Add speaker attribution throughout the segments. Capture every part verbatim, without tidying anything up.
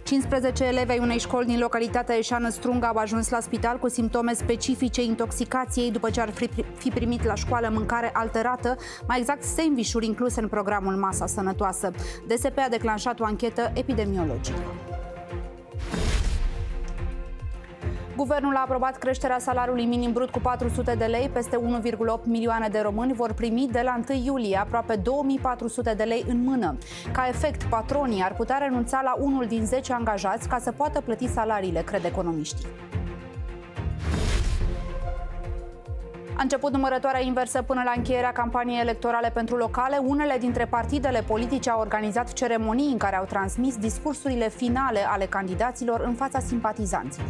Speaker 1: cincisprezece elevi ai unei școli din localitatea Eșeană Strunga au ajuns la spital cu simptome specifice intoxicației după ce ar fi primit la școală mâncare alterată, mai exact sandvișuri incluse în programul Masa Sănătoasă. D S P a declanșat o anchetă epidemiologică. Guvernul a aprobat creșterea salariului minim brut cu patru sute de lei. Peste unu virgulă opt milioane de români vor primi de la întâi iulie aproape două mii patru sute de lei în mână. Ca efect, patronii ar putea renunța la unul din zece angajați ca să poată plăti salariile, cred economiștii. A început numărătoarea inversă până la încheierea campaniei electorale pentru locale. Unele dintre partidele politice au organizat ceremonii în care au transmis discursurile finale ale candidaților în fața simpatizanților.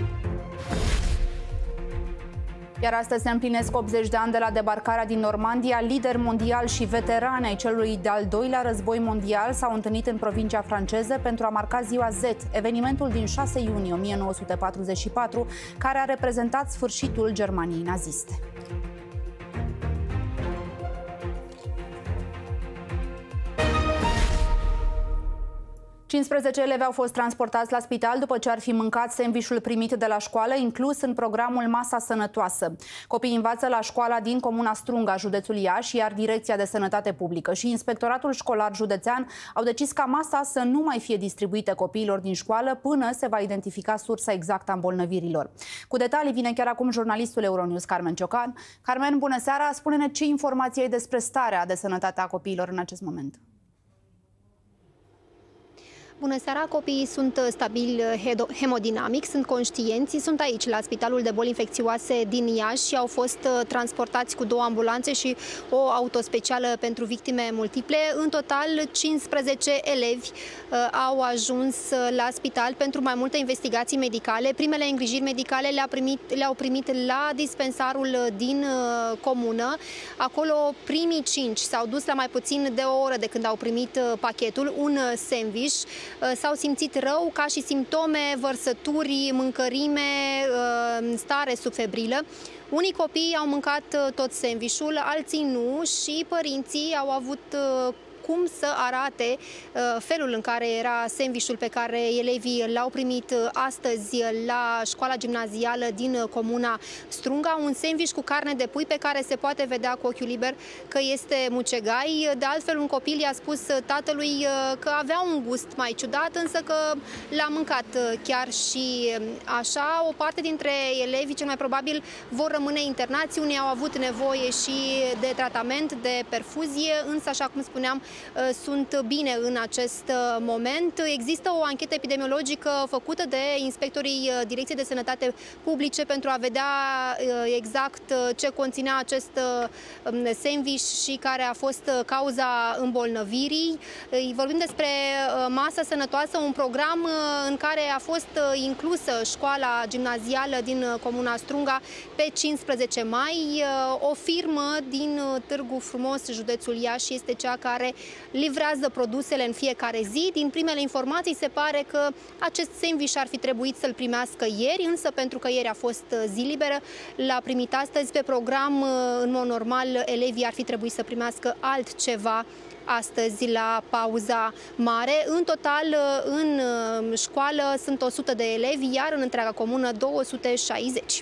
Speaker 1: Iar astăzi se împlinesc optzeci de ani de la debarcarea din Normandia. Lideri mondiali și veterani ai celui de-al doilea război mondial s-au întâlnit în provincia franceză pentru a marca ziua Z, evenimentul din șase iunie o mie nouă sute patruzeci și patru, care a reprezentat sfârșitul Germaniei naziste. cincisprezece elevi au fost transportați la spital după ce ar fi mâncat sandvișul primit de la școală, inclus în programul Masa Sănătoasă. Copiii învață la școala din comuna Strunga, județul Iași, iar Direcția de Sănătate Publică și Inspectoratul Școlar Județean au decis ca masa să nu mai fie distribuită copiilor din școală până se va identifica sursa exactă a îmbolnăvirilor. Cu detalii vine chiar acum jurnalistul Euronews Carmen Ciocan. Carmen, bună seara! Spune-ne ce informații ai despre starea de sănătate a copiilor în acest moment.
Speaker 2: Bună seara, copiii sunt stabili hemodinamic, sunt conștienți, sunt aici la Spitalul de Boli Infecțioase din Iași și au fost transportați cu două ambulanțe și o autospecială pentru victime multiple. În total, cincisprezece elevi au ajuns la spital pentru mai multe investigații medicale. Primele îngrijiri medicale le-au primit, le-au primit la dispensarul din comună. Acolo primii cinci s-au dus la mai puțin de o oră de când au primit pachetul, un sandwich. S-au simțit rău, ca și simptome, vărsături, mâncărime, stare subfebrilă. Unii copii au mâncat tot sandvișul, alții nu și părinții au avut cum să arate felul în care era sandvișul pe care elevii l-au primit astăzi la școala gimnazială din comuna Strunga. Un sandwich cu carne de pui pe care se poate vedea cu ochiul liber că este mucegai. De altfel, un copil i-a spus tatălui că avea un gust mai ciudat, însă că l-a mâncat chiar și așa. O parte dintre elevii, cel mai probabil, vor rămâne internați. Unii au avut nevoie și de tratament, de perfuzie, însă, așa cum spuneam, sunt bine în acest moment. Există o anchetă epidemiologică făcută de inspectorii Direcției de Sănătate Publice pentru a vedea exact ce conținea acest sandwich și care a fost cauza îmbolnăvirii. Vorbim despre Masa Sănătoasă, un program în care a fost inclusă școala gimnazială din comuna Strunga pe cincisprezece mai. O firmă din Târgu Frumos, județul Iași, este cea care livrează produsele în fiecare zi. Din primele informații se pare că acest sandwich ar fi trebuit să-l primească ieri, însă pentru că ieri a fost zi liberă, l-a primit astăzi. Pe program, în mod normal, elevii ar fi trebuit să primească altceva astăzi la pauza mare. În total, în școală sunt o sută de elevi, iar în întreaga comună două sute șaizeci.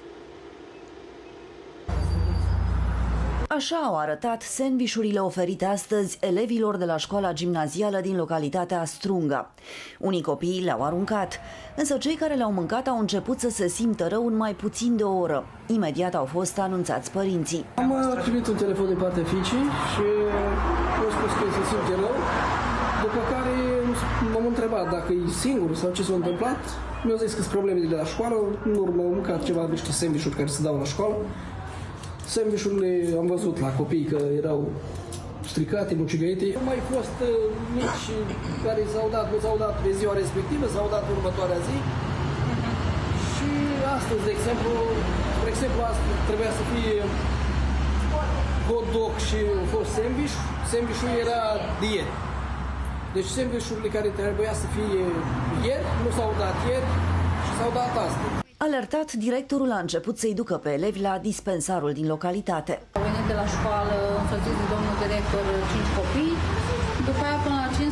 Speaker 3: Așa au arătat sandvișurile oferite astăzi elevilor de la școala gimnazială din localitatea Strunga. Unii copii le-au aruncat, însă cei care le-au mâncat au început să se simtă rău în mai puțin de o oră. Imediat au fost anunțați părinții.
Speaker 4: Am primit un telefon din partea fiicii și mi-a spus că se simte rău, după care m-am întrebat dacă e singur sau ce s-a întâmplat. Mi-au zis că sunt probleme de la școală, în urmă am mâncat ceva, niște sandvișuri care se dau la școală. Sandvișurile am văzut la copii că erau stricate, mucigăite. Au mai fost uh, mici care s-au dat, nu s-au dat pe ziua respectivă, s-au dat următoarea zi. Și astăzi, de exemplu, spre exemplu, astăzi trebuia să fie hot dog și a fost sandwich. Sandwichul era de ieri. Deci sandvișurile care trebuia să fie ieri, nu s-au dat ieri și s-au dat astăzi.
Speaker 3: Alertat, directorul a început să-i ducă pe elevi la dispensarul din localitate.
Speaker 5: Au venit de la școală, însoțiți de domnul director, cinci copii. După aia, până la cinci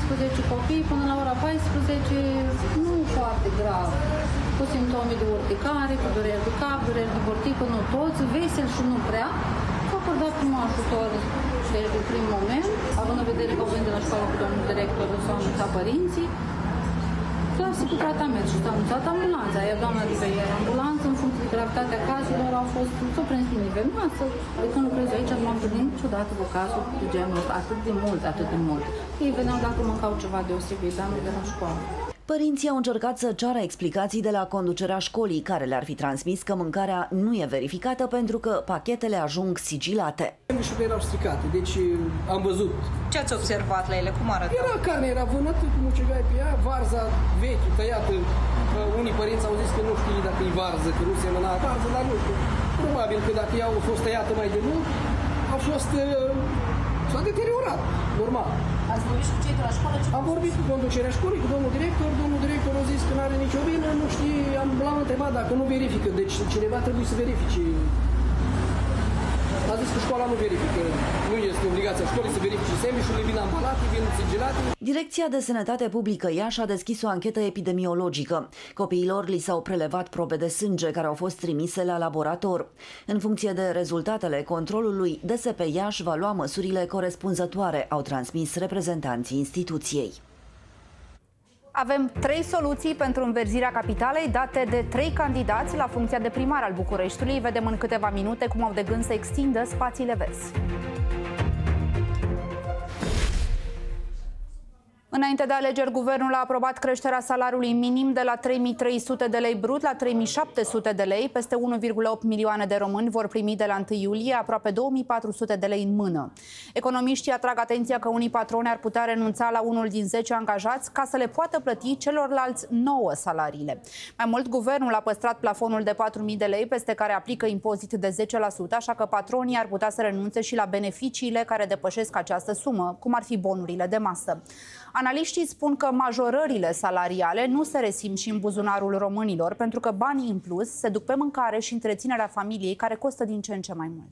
Speaker 5: cincisprezece copii până la ora paisprezece, nu foarte grav, cu simptome de urticare, cu dureri de cap, dureri de vorticul, nu toți, veseli și nu prea. S-a acordat primul ajutor de prim moment, având în vedere că vând de la școală cu domnul director, s-au anunțat părinții. Clasicul tratament și s-a anunțat ambulanța, iar doamna de pe ieri ambulanță, în funcție de gravitatea cazurilor, au fost s-au prins din nivenoasă. De când lucrez aici, nu m-am gândit niciodată cu cazul de genul ăsta, atât de mult, atât de mult. Ei veneau dacă mâncau ceva deosebit, dar nu de la școală.
Speaker 3: Părinții au încercat să ceară explicații de la conducerea școlii, care le-ar fi transmis că mâncarea nu e verificată pentru că pachetele ajung sigilate.
Speaker 4: Sandvișurile erau stricate, deci am văzut.
Speaker 6: Ce ați observat la ele? Cum arătau?
Speaker 4: Era carne, era vânătă cu mucegai pe ea, varza veche, tăiată. Unii părinți au zis că nu știu dacă e varză, că nu semăna varză, dar nu știu. Probabil că dacă ea a fost tăiată mai de mult, a fost... s-a deteriorat, normal.
Speaker 6: Ați vorbit și cu cei de la școală?
Speaker 4: Am vorbit cu conducerea școlii, cu domnul director. Domnul director a zis că nu are nicio vină, nu știe, am, l-am întrebat dacă nu verifică. Deci cineva trebuie să verifice. A zis că școala nu verifică. Nu este obligația școlii să verifice sandvișurile, vin ambalate, vin sigilate.
Speaker 3: Direcția de Sănătate Publică Iași a deschis o anchetă epidemiologică. Copiilor li s-au prelevat probe de sânge care au fost trimise la laborator. În funcție de rezultatele controlului, D S P Iași va lua măsurile corespunzătoare, au transmis reprezentanții instituției.
Speaker 1: Avem trei soluții pentru înverzirea capitalei, date de trei candidați la funcția de primar al Bucureștiului. Vedem în câteva minute cum au de gând să extindă spațiile verzi. Înainte de alegeri, guvernul a aprobat creșterea salariului minim de la trei mii trei sute de lei brut la trei mii șapte sute de lei. Peste unu virgulă opt milioane de români vor primi de la întâi iulie aproape două mii patru sute de lei în mână. Economiștii atrag atenția că unii patroni ar putea renunța la unul din zece angajați ca să le poată plăti celorlalți nouă salariile. Mai mult, guvernul a păstrat plafonul de patru mii de lei, peste care aplică impozit de zece la sută, așa că patronii ar putea să renunțe și la beneficiile care depășesc această sumă, cum ar fi bonurile de masă. Analiștii spun că majorările salariale nu se resimt și în buzunarul românilor, pentru că banii în plus se duc pe mâncare și întreținerea familiei, care costă din ce în ce mai mult.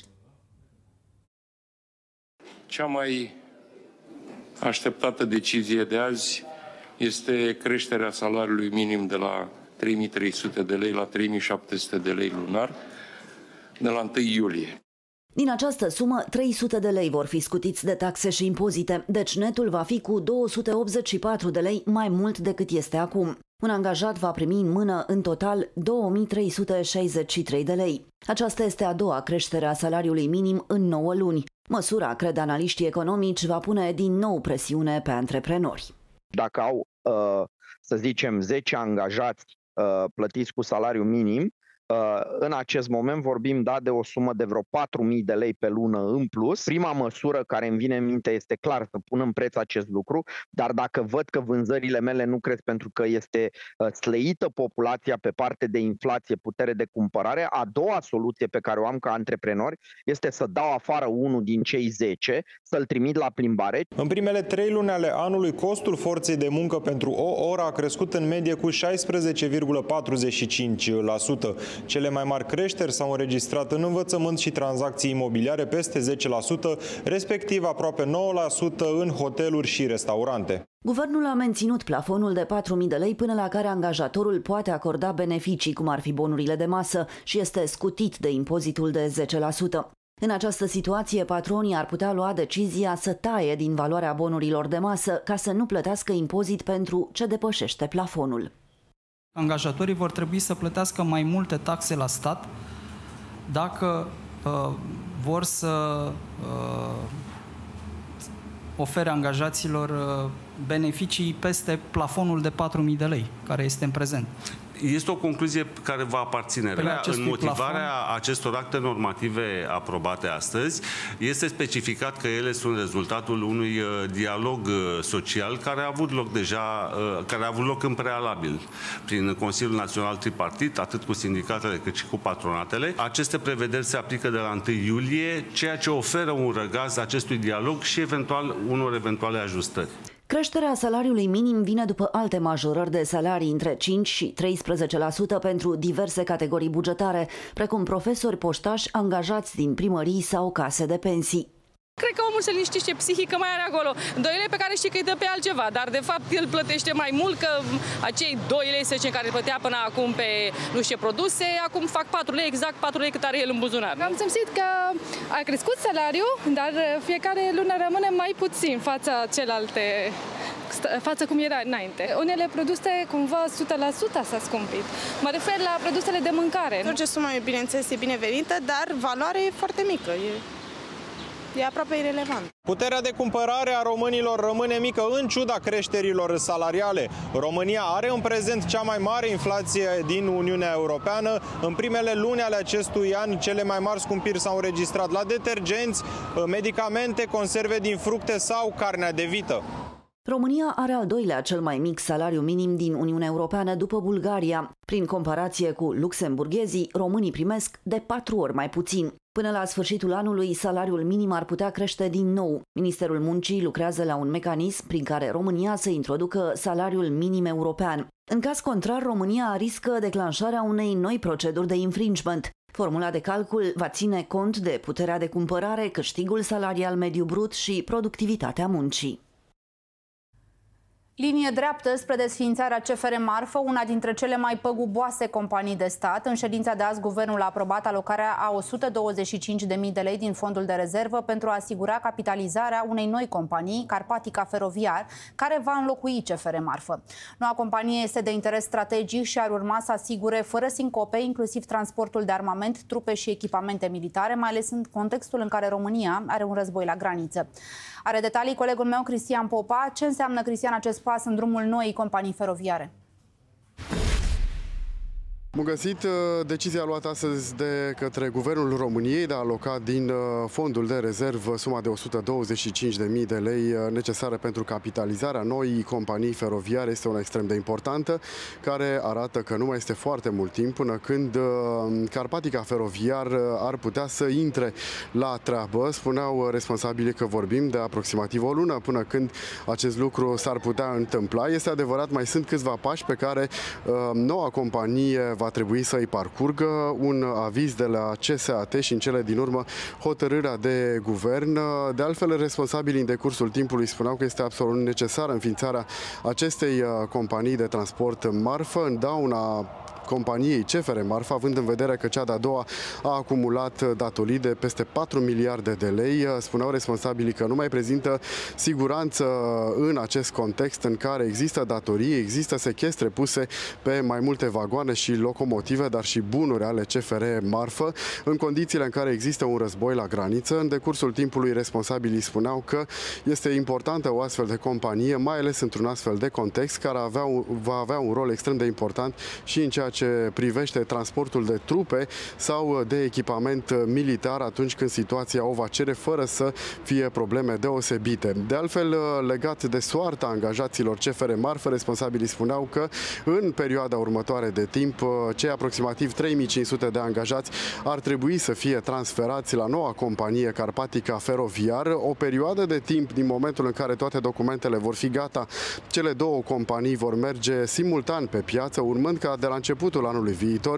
Speaker 7: Cea mai așteptată decizie de azi este creșterea salariului minim de la trei mii trei sute de lei la trei mii șapte sute de lei lunar de la întâi iulie.
Speaker 3: Din această sumă, trei sute de lei vor fi scutiți de taxe și impozite, deci netul va fi cu două sute optzeci și patru de lei mai mult decât este acum. Un angajat va primi în mână în total două mii trei sute șaizeci și trei de lei. Aceasta este a doua creștere a salariului minim în nouă luni. Măsura, cred analiștii economici, va pune din nou presiune pe antreprenori.
Speaker 8: Dacă au, să zicem, zece angajați plătiți cu salariu minim, în acest moment vorbim da, de o sumă de vreo patru mii de lei pe lună în plus. Prima măsură care îmi vine în minte este clar să pun în preț acest lucru, dar dacă văd că vânzările mele nu cresc pentru că este slăită populația pe parte de inflație, putere de cumpărare, a doua soluție pe care o am ca antreprenor este să dau afară unul din cei zece, să-l trimit la plimbare.
Speaker 9: În primele trei luni ale anului, costul forței de muncă pentru o oră a crescut în medie cu șaisprezece virgulă patruzeci și cinci la sută. Cele mai mari creșteri s-au înregistrat în învățământ și tranzacții imobiliare peste zece la sută, respectiv aproape nouă la sută în hoteluri și restaurante.
Speaker 3: Guvernul a menținut plafonul de patru mii de lei până la care angajatorul poate acorda beneficii, cum ar fi bonurile de masă, și este scutit de impozitul de zece la sută. În această situație, patronii ar putea lua decizia să taie din valoarea bonurilor de masă ca să nu plătească impozit pentru ce depășește plafonul.
Speaker 10: Angajatorii vor trebui să plătească mai multe taxe la stat dacă uh, vor să uh, ofere angajaților uh, beneficii peste plafonul de patru mii de lei, care este în prezent.
Speaker 11: Este o concluzie care va aparține. În motivarea plafon. acestor acte normative aprobate astăzi este specificat că ele sunt rezultatul unui dialog social care a avut loc deja, care a avut loc în prealabil prin Consiliul Național Tripartit, atât cu sindicatele cât și cu patronatele. Aceste prevederi se aplică de la întâi iulie, ceea ce oferă un răgaz acestui dialog și eventual unor eventuale ajustări.
Speaker 3: Creșterea salariului minim vine după alte majorări de salarii între cinci și treisprezece la sută pentru diverse categorii bugetare, precum profesori, poștași, angajați din primării sau case de pensii.
Speaker 12: Cred că omul se liniștește psihic că mai are acolo doi lei pe care știe că îi dă pe altceva, dar de fapt el plătește mai mult, că acei doi lei, să zicem, care plătea până acum pe nu știu ce produse, acum fac patru lei, exact patru lei cât are el în buzunar.
Speaker 13: Am simțit că a crescut salariul, dar fiecare lună rămâne mai puțin față celelalte, față cum era înainte. Unele produse cumva o sută la sută s-a scumpit. Mă refer la produsele de mâncare.
Speaker 14: Orice sumă, bineînțeles, e binevenită, dar valoarea e foarte mică. E... E aproape irelevant.
Speaker 9: Puterea de cumpărare a românilor rămâne mică în ciuda creșterilor salariale. România are în prezent cea mai mare inflație din Uniunea Europeană. În primele luni ale acestui an, cele mai mari scumpiri s-au înregistrat la detergenți, medicamente, conserve din fructe sau carnea de vită.
Speaker 3: România are al doilea cel mai mic salariu minim din Uniunea Europeană după Bulgaria. Prin comparație cu luxemburghezii, românii primesc de patru ori mai puțin. Până la sfârșitul anului, salariul minim ar putea crește din nou. Ministerul Muncii lucrează la un mecanism prin care România să introducă salariul minim european. În caz contrar, România riscă declanșarea unei noi proceduri de infringement. Formula de calcul va ține cont de puterea de cumpărare, câștigul salarial mediu brut și productivitatea muncii.
Speaker 1: Linie dreaptă spre desființarea C F R Marfă, una dintre cele mai păguboase companii de stat. În ședința de azi, guvernul a aprobat alocarea a o sută douăzeci și cinci de mii de lei din fondul de rezervă pentru a asigura capitalizarea unei noi companii, Carpatica Feroviar, care va înlocui C F R Marfă. Noua companie este de interes strategic și ar urma să asigure fără sincope inclusiv transportul de armament, trupe și echipamente militare, mai ales în contextul în care România are un război la graniță. Are detalii colegul meu, Cristian Popa. Ce înseamnă, Cristian, acest pas în drumul noii companii feroviare?
Speaker 15: Bun găsit! Decizia luată astăzi de către Guvernul României de a aloca din fondul de rezervă suma de o sută douăzeci și cinci de mii de lei necesară pentru capitalizarea noii companii feroviare este una extrem de importantă, care arată că nu mai este foarte mult timp până când Carpatica Feroviar ar putea să intre la treabă. Spuneau responsabilii că vorbim de aproximativ o lună până când acest lucru s-ar putea întâmpla. Este adevărat, mai sunt câțiva pași pe care noua companie va trebui să îi parcurgă, un aviz de la C S A T și în cele din urmă hotărârea de guvern. De altfel, responsabilii în decursul timpului spuneau că este absolut necesară înființarea acestei companii de transport marfă în dauna companiei C F R Marfă, având în vedere că cea de-a doua a acumulat datorii de peste patru miliarde de lei. Spuneau responsabilii că nu mai prezintă siguranță în acest context în care există datorii, există sechestre puse pe mai multe vagoane și locomotive, dar și bunuri ale C F R Marfă, în condițiile în care există un război la graniță. În decursul timpului, responsabilii spuneau că este importantă o astfel de companie, mai ales într-un astfel de context, care avea un, va avea un rol extrem de important și în ceea ce privește transportul de trupe sau de echipament militar atunci când situația o va cere, fără să fie probleme deosebite. De altfel, legat de soarta angajaților C F R Marfă, responsabilii spuneau că în perioada următoare de timp, cei aproximativ trei mii cinci sute de angajați ar trebui să fie transferați la noua companie Carpatica Feroviar. O perioadă de timp din momentul în care toate documentele vor fi gata, cele două companii vor merge simultan pe piață, urmând ca de la începutul anului viitor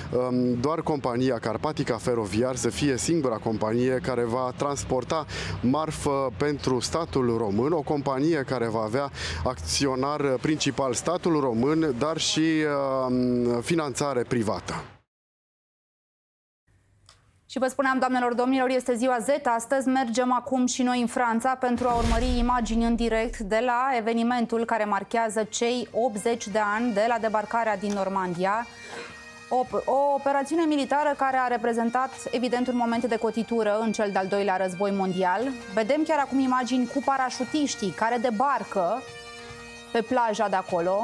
Speaker 15: doar compania Carpatica Feroviar să fie singura companie care va transporta marfă pentru statul român, o companie care va avea acționar principal statul român, dar și finanțare privată.
Speaker 1: Și vă spuneam, doamnelor, domnilor, este ziua Z. Astăzi mergem acum și noi în Franța pentru a urmări imagini în direct de la evenimentul care marchează cei optzeci de ani de la debarcarea din Normandia. O, o operațiune militară care a reprezentat, evident, un moment de cotitură în cel de-al doilea război mondial. Vedem chiar acum imagini cu parașutiștii care debarcă pe plaja de acolo.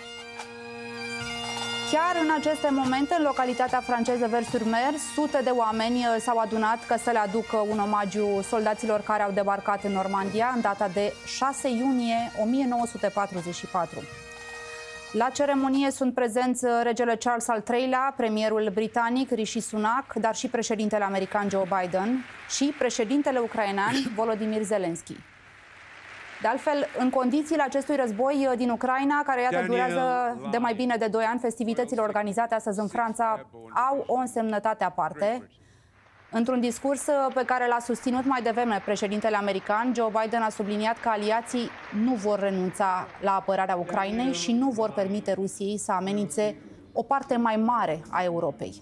Speaker 1: Chiar în aceste momente, în localitatea franceză Vers-sur-Mer, sute de oameni s-au adunat ca să le aducă un omagiu soldaților care au debarcat în Normandia în data de șase iunie o mie nouă sute patruzeci și patru. La ceremonie sunt prezenți regele Charles al treilea, premierul britanic Rishi Sunak, dar și președintele american Joe Biden și președintele ucrainean Volodymyr Zelensky. De altfel, în condițiile acestui război din Ucraina, care iată durează de mai bine de doi ani, festivitățile organizate astăzi în Franța au o însemnătate aparte. Într-un discurs pe care l-a susținut mai devreme președintele american, Joe Biden a subliniat că aliații nu vor renunța la apărarea Ucrainei și nu vor permite Rusiei să amenințe o parte mai mare a Europei.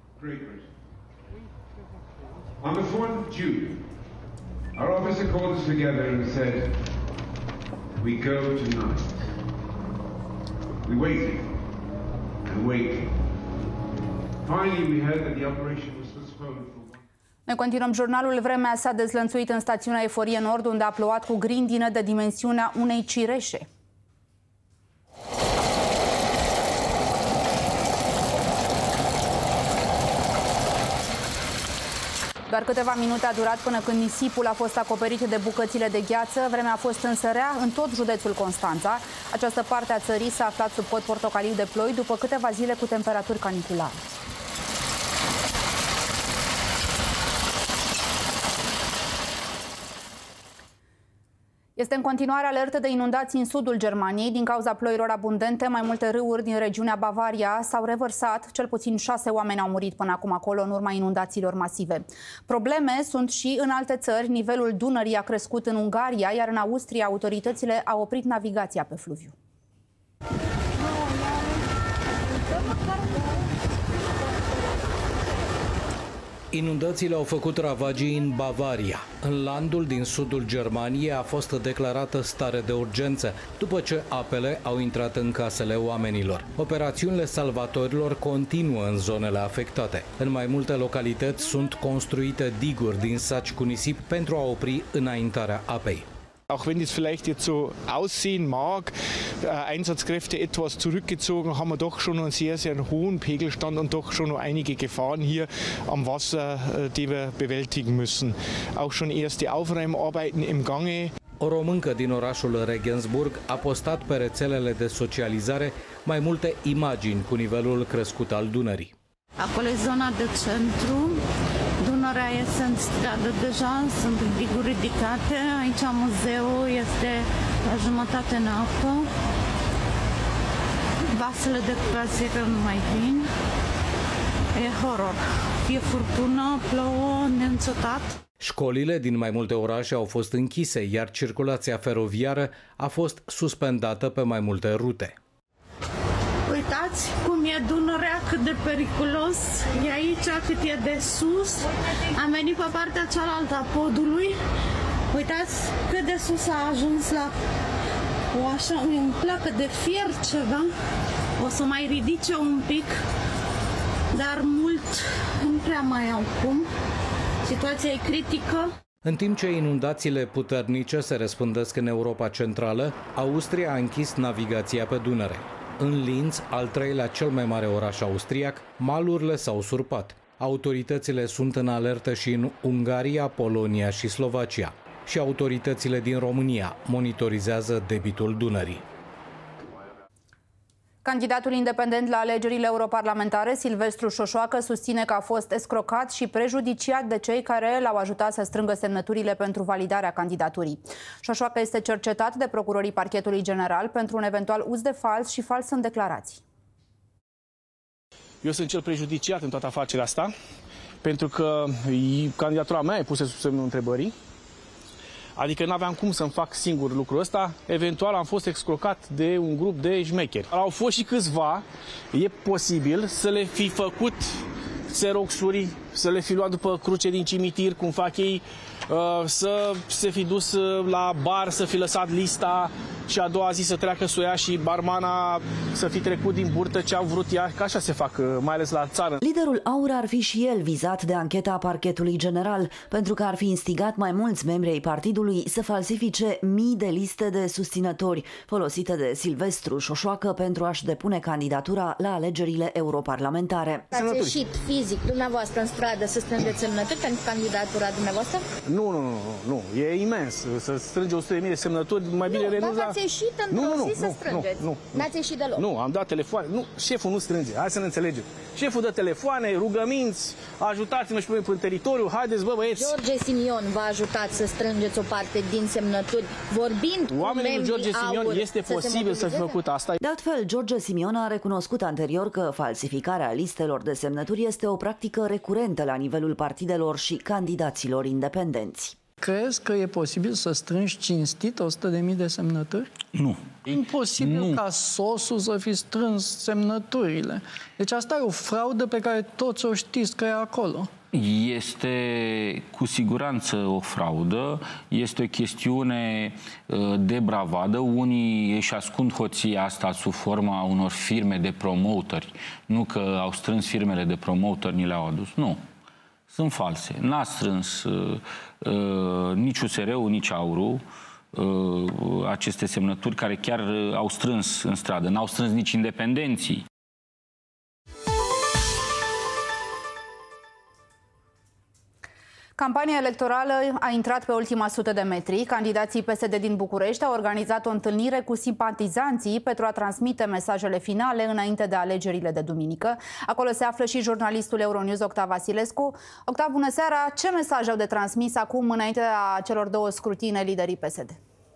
Speaker 16: On the fourth of June, our officer called us together and said, "We go tonight." We waited and waited. Finally, we heard that the operation was postponed.
Speaker 1: Noi continuăm jurnalul. Vremea s-a dezlănțuit în stațiunea Eforie Nord, unde a plouat cu grindină de dimensiunea unei cireșe. Doar câteva minute a durat până când nisipul a fost acoperit de bucățile de gheață. Vremea a fost însă rea în tot județul Constanța. Această parte a țării s-a aflat sub cod portocaliu de ploi după câteva zile cu temperaturi caniculare. Este în continuare alertă de inundații în sudul Germaniei. Din cauza ploilor abundente, mai multe râuri din regiunea Bavaria s-au revărsat. Cel puțin șase oameni au murit până acum acolo în urma inundațiilor masive. Probleme sunt și în alte țări. Nivelul Dunării a crescut în Ungaria, iar în Austria autoritățile au oprit navigația pe fluviu.
Speaker 17: Inundațiile au făcut ravagii în Bavaria. În landul din sudul Germaniei a fost declarată stare de urgență, după ce apele au intrat în casele oamenilor. Operațiunile salvatorilor continuă în zonele afectate. În mai multe localități sunt construite diguri din saci cu nisip pentru a opri înaintarea apei.
Speaker 18: Auch wenn es vielleicht jetzt so aussehen mag, Einsatzkräfte etwas zurückgezogen, haben wir doch schon einen sehr, sehr hohen Pegelstand und doch schon noch einige Gefahren hier am Wasser, die wir bewältigen müssen. Auch schon erste Aufräumarbeiten im Gange.
Speaker 17: O româncă din orașul Regensburg a postat pe rețelele de socializare mai multe imagini cu nivelul crescut al Dunării.
Speaker 19: Acolo e zona de centru. Dunărea este în stradă deja, sunt diguri ridicate. Aici muzeul este la jumătate în apă. Vasele de croazieră nu mai vin. E horror. Fie furtună, plouă, neîncetat.
Speaker 17: Școlile din mai multe orașe au fost închise, iar circulația feroviară a fost suspendată pe mai multe rute.
Speaker 19: Uitați cum e Dunărea, cât de periculos e aici, cât e de sus. Am venit pe partea cealaltă a podului. Uitați cât de sus a ajuns la o așa, un placă de fier ceva. O să mai ridice un pic, dar mult nu prea mai au cum. Situația e critică.
Speaker 17: În timp ce inundațiile puternice se răspândesc în Europa Centrală, Austria a închis navigația pe Dunăre. În Linz, al treilea cel mai mare oraș austriac, malurile s-au surpat. Autoritățile sunt în alertă și în Ungaria, Polonia și Slovacia. Și autoritățile din România monitorizează debitul Dunării.
Speaker 1: Candidatul independent la alegerile europarlamentare, Silvestru Șoșoacă, susține că a fost escrocat și prejudiciat de cei care l-au ajutat să strângă semnăturile pentru validarea candidaturii. Șoșoacă este cercetat de procurorii Parchetului General pentru un eventual uz de fals și fals în declarații.
Speaker 18: Eu sunt cel prejudiciat în toată afacerea asta, pentru că candidatura mea e pusă sub semnul întrebării. Adică nu aveam cum să-mi fac singur lucrul ăsta. Eventual am fost excrocat de un grup de șmecheri. Au fost și câțiva, e posibil să le fi făcut xeroxuri, să le fi luat după cruce din cimitir, cum fac ei, să se fi dus la bar, să fi lăsat lista și a doua zi să treacă să o ia și barmana să fi trecut din burtă ce au vrut ea, că așa se fac, mai ales la țară.
Speaker 3: Liderul AUR ar fi și el vizat de ancheta Parchetului General, pentru că ar fi instigat mai mulți membri ai partidului să falsifice mii de liste de susținători folosite de Silvestru Șoșoacă pentru a-și depune candidatura la alegerile europarlamentare.
Speaker 20: Ați ieșit fizic dumneavoastră în stradă să strângeți semnături pentru candidatura dumneavoastră?
Speaker 18: Nu, nu, nu, nu, e imens. Să strânge o sută de mii de semnături, mai bine renunț la...
Speaker 20: Dacă ați ieșit într-o zi să strângeți,
Speaker 18: nu, nu,
Speaker 20: n-ați ieșit deloc.
Speaker 18: Nu, am dat telefoane, nu, șeful nu strânge, hai să ne înțelegem. Șeful dă telefoane, rugăminți, ajutați-mă și pe în teritoriu, haideți bă băieți.
Speaker 20: George Simion v-a ajutat să strângeți o parte din semnături, vorbind
Speaker 18: Oamenii
Speaker 20: cu
Speaker 18: lui George Simion
Speaker 20: AUR,
Speaker 18: este posibil să fi făcut asta.
Speaker 3: De altfel, George Simion a recunoscut anterior că falsificarea listelor de semnături este o practică recurentă transparentă la nivelul partidelor și candidaților independenți.
Speaker 21: Crezi că e posibil să strângi cinstit o sută de mii de semnături?
Speaker 22: Nu.
Speaker 21: E imposibil
Speaker 22: nu.
Speaker 21: ca sosul să fi strâns semnăturile. Deci asta e o fraudă pe care toți o știți că e acolo.
Speaker 22: Este cu siguranță o fraudă, este o chestiune de bravadă. Unii își ascund hoția asta sub forma unor firme de promotori. Nu că au strâns firmele de promotori, ni le-au adus. Nu. Sunt false. N-a strâns uh, uh, nici U S R-ul, nici AUR-ul uh, aceste semnături care chiar uh, au strâns în stradă. N-au strâns nici independenții.
Speaker 1: Campania electorală a intrat pe ultima sută de metri. Candidații P S D din București au organizat o întâlnire cu simpatizanții pentru a transmite mesajele finale înainte de alegerile de duminică. Acolo se află și jurnalistul Euronews Octav Vasilescu. Octav, bună seara! Ce mesaj au de transmis acum înaintea celor două scrutine liderii P S D?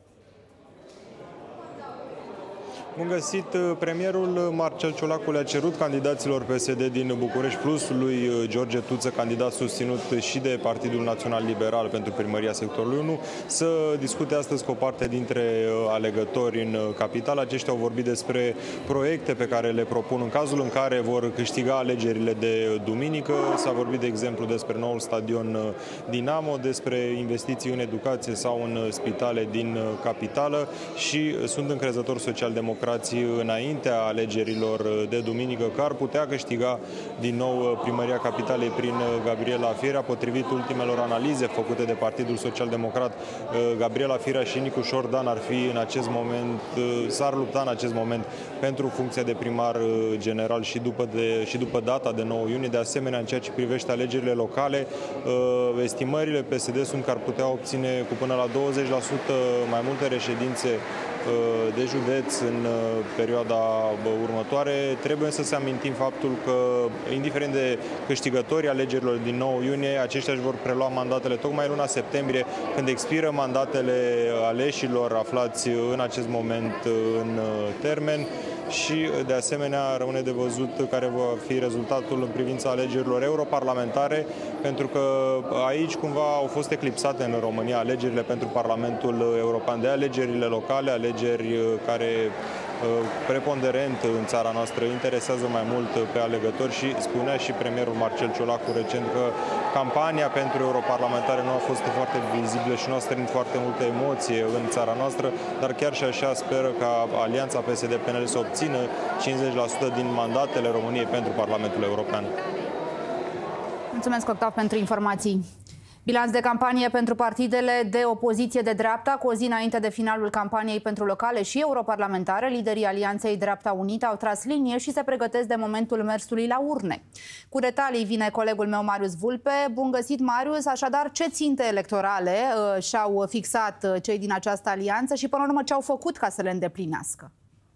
Speaker 9: Bun găsit! Premierul Marcel Ciolacu le-a cerut candidaților P S D din București plus lui George Tuță, candidat susținut și de Partidul Național Liberal pentru primăria sectorului unu, să discute astăzi cu o parte dintre alegători în capitală. Aceștia au vorbit despre proiecte pe care le propun în cazul în care vor câștiga alegerile de duminică. S-a vorbit, de exemplu, despre noul stadion Dinamo, despre investiții în educație sau în spitale din capitală și sunt încrezători social-democrați înaintea alegerilor de duminică că ar putea câștiga din nou primăria capitalei prin Gabriela Firea. Potrivit ultimelor analize făcute de Partidul Social-Democrat, Gabriela Firea și Nicu Șordan ar fi în acest moment, s-ar lupta în acest moment pentru funcția de primar general și după, de, și după data de nouă iunie. De asemenea, în ceea ce privește alegerile locale, estimările P S D sunt că ar putea obține cu până la douăzeci la sută mai multe reședințe de județ în perioada următoare. Trebuie să se amintim faptul că, indiferent de câștigătorii alegerilor din nouă iunie, aceștia își vor prelua mandatele tocmai luna septembrie, când expiră mandatele aleșilor aflați în acest moment în termen. Și, de asemenea, rămâne de văzut care va fi rezultatul în privința alegerilor europarlamentare, pentru că aici cumva au fost eclipsate în România alegerile pentru Parlamentul European de alegerile locale, alegeri care preponderent în țara noastră interesează mai mult pe alegători și spunea și premierul Marcel Ciolacu recent că campania pentru europarlamentare nu a fost foarte vizibilă și nu a strânit foarte multă emoție în țara noastră, dar chiar și așa speră ca alianța P S D P N L să obțină cincizeci la sută din mandatele României pentru Parlamentul European.
Speaker 1: Mulțumesc, Octav, pentru informații. Bilanț de campanie pentru partidele de opoziție de dreapta. Cu o zi înainte de finalul campaniei pentru locale și europarlamentare, liderii Alianței Dreapta Unită au tras linie și se pregătesc de momentul mersului la urne. Cu detalii vine colegul meu Marius Vulpe. Bun găsit, Marius! Așadar, ce ținte electorale uh, și-au fixat uh, cei din această alianță și, până la urmă, ce au făcut ca să le îndeplinească?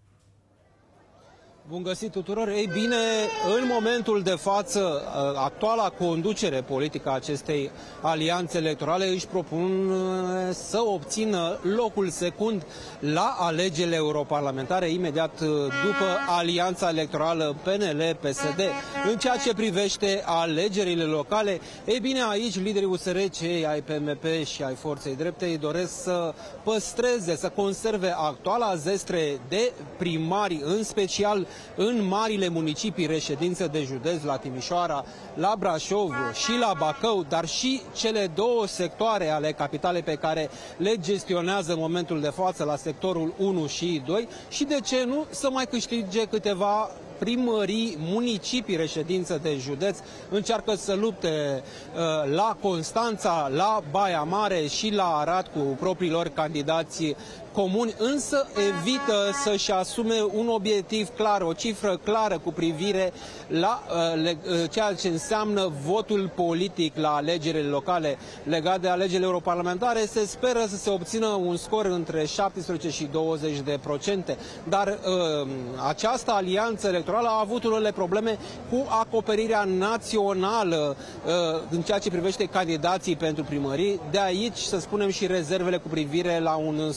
Speaker 23: Bun găsit tuturor! Ei bine, în momentul de față, actuala conducere politică a acestei alianțe electorale își propun să obțină locul secund la alegerile europarlamentare, imediat după alianța electorală P N L P S D. În ceea ce privește alegerile locale, ei bine, aici liderii U S R, cei ai P M P și ai Forței Drepte doresc să păstreze, să conserve actuala zestre de primari, în special în marile municipii reședință de județ, la Timișoara, la Brașov și la Bacău, dar și cele două sectoare ale capitalei pe care le gestionează în momentul de față, la sectorul unu și doi, și de ce nu să mai câștige câteva primării, municipii reședință de județ. Încearcă să lupte uh, la Constanța, la Baia Mare și la Arad cu propriilor candidați comuni, însă evită să-și asume un obiectiv clar, o cifră clară cu privire la uh, le, uh, ceea ce înseamnă votul politic la alegerile locale. Legat de alegerile europarlamentare, se speră să se obțină un scor între șaptesprezece și douăzeci de procente, dar uh, această alianță electorală a avut unele probleme cu acoperirea națională uh, în ceea ce privește candidații pentru primării. De aici, să spunem, și rezervele cu privire la un scor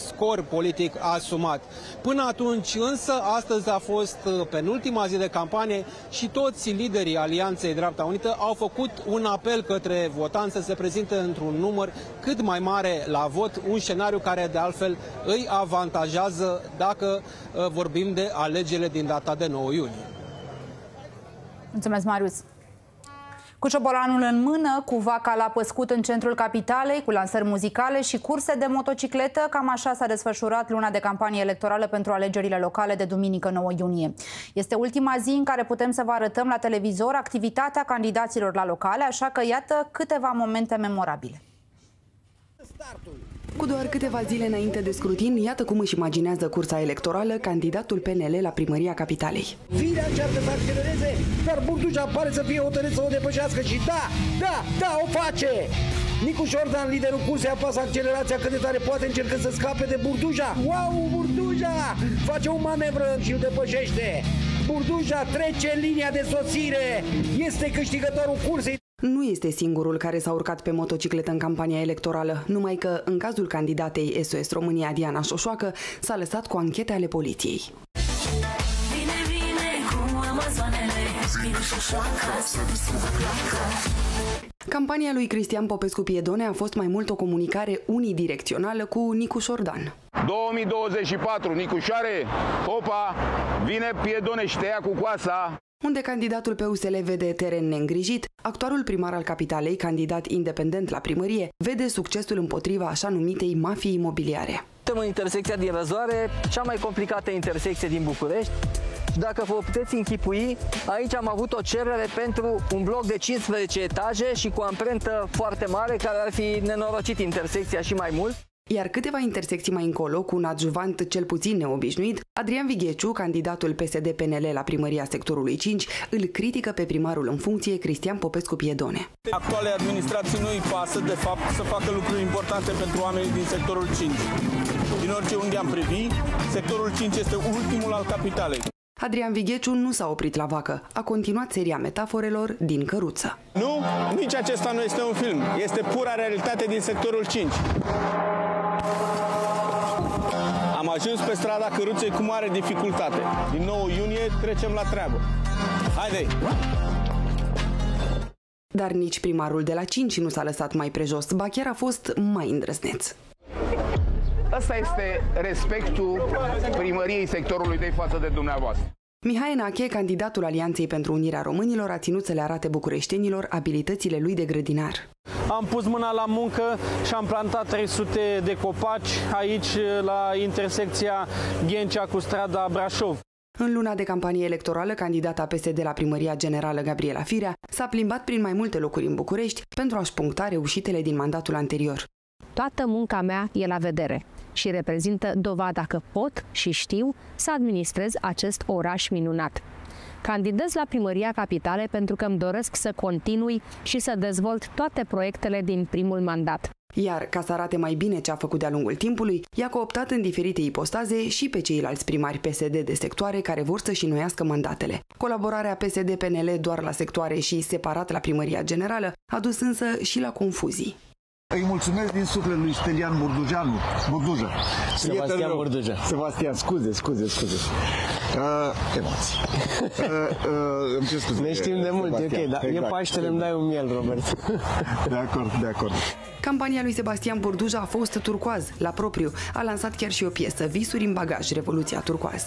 Speaker 23: politic asumat. Până atunci însă, astăzi a fost penultima zi de campanie și toți liderii Alianței Dreapta Unită au făcut un apel către votanți să se prezinte într-un număr cât mai mare la vot, un scenariu care de altfel îi avantajează dacă vorbim de alegerile din data de nouă iunie.
Speaker 1: Mulțumesc, Marius. Cu ciobolanul în mână, cu vaca la păscut în centrul capitalei, cu lansări muzicale și curse de motocicletă, cam așa s-a desfășurat luna de campanie electorală pentru alegerile locale de duminică nouă iunie. Este ultima zi în care putem să vă arătăm la televizor activitatea candidaților la locale, așa că iată câteva momente memorabile.
Speaker 2: Cu doar câteva zile înainte de scrutin, iată cum își imaginează cursa electorală candidatul P N L la primăria capitalei.
Speaker 5: Firea încearcă să accelereze, dar Burduja pare să fie hotărât să o depășească și da, da, da, o face! Nicu Șordan, liderul cursei, apasă accelerația cât de tare poate, încercă să scape de Burduja. Wow, Burduja! Face o manevră și îl depășește. Burduja trece linia de sosire, este câștigătorul cursei.
Speaker 2: Nu este singurul care s-a urcat pe motocicletă în campania electorală, numai că, în cazul candidatei S O S România Diana Șoșoacă, s-a lăsat cu anchete ale poliției. Vine, vine, cu amazoanele, campania lui Cristian Popescu Piedone a fost mai mult o comunicare unidirecțională cu Nicu Șordan.
Speaker 6: două mii douăzeci și patru, Nicușoare, opa, vine Piedone și te ia cu coasa.
Speaker 2: Unde candidatul pe U S L vede teren neîngrijit, actualul primar al capitalei, candidat independent la primărie, vede succesul împotriva așa numitei mafii imobiliare.
Speaker 24: Suntem în intersecția din Răzoare, cea mai complicată intersecție din București. Dacă vă puteți închipui, aici am avut o cerere pentru un bloc de cincisprezece etaje și cu o amprentă foarte mare, care ar fi nenorocit intersecția și mai mult.
Speaker 2: Iar câteva intersecții mai încolo, cu un adjuvant cel puțin neobișnuit, Adrian Vigheciu, candidatul P S D P N L la primăria sectorului cinci, îl critică pe primarul în funcție, Cristian Popescu Piedone.
Speaker 25: Actualei administrații nu îi pasă, de fapt, să facă lucruri importante pentru oamenii din sectorul cinci. Din orice unghi am privi, sectorul cinci este ultimul al capitalei.
Speaker 2: Adrian Vigheciu nu s-a oprit la vacă, a continuat seria metaforelor din căruță.
Speaker 25: Nu, nici acesta nu este un film, este pura realitate din sectorul cinci. Am ajuns pe strada Căruței cu mare dificultate. Din nouă iunie trecem la treabă. Haide!
Speaker 2: Dar nici primarul de la cinci nu s-a lăsat mai prejos, ba chiar a fost mai îndrăzneț.
Speaker 6: Ăsta este respectul primăriei sectorului de față de dumneavoastră.
Speaker 2: Mihai Enache, candidatul Alianței pentru Unirea Românilor, a ținut să le arate bucureștenilor abilitățile lui de grădinar.
Speaker 23: Am pus mâna la muncă și am plantat trei sute de copaci aici la intersecția Ghencea cu strada Brașov.
Speaker 2: În luna de campanie electorală, candidata P S D la primăria generală Gabriela Firea s-a plimbat prin mai multe locuri în București pentru a-și puncta reușitele din mandatul anterior.
Speaker 26: Toată munca mea e la vedere și reprezintă dovada că pot și știu să administrez acest oraș minunat. Candidez la primăria capitalei pentru că îmi doresc să continui și să dezvolt toate proiectele din primul mandat.
Speaker 2: Iar, ca să arate mai bine ce a făcut de-a lungul timpului, i-a cooptat în diferite ipostaze și pe ceilalți primari P S D de sectoare care vor să-și înnoiască mandatele. Colaborarea P S D P N L doar la sectoare și separat la primăria generală a dus însă și la confuzii.
Speaker 27: Îi mulțumesc din suflet lui Stelian Burdujeanu, Burduja.
Speaker 24: Sebastian Burduja.
Speaker 27: Sebastian, scuze, scuze, scuze. Uh, emoții. uh, uh, scuze,
Speaker 24: ne știm de mult, e ok, dar exact, e Paștele, îmi dai un miel, Robert.
Speaker 27: De acord, de acord.
Speaker 2: Campania lui Sebastian Burduja a fost turcoaz, la propriu. A lansat chiar și o piesă, Visuri în bagaj, Revoluția turcoaz.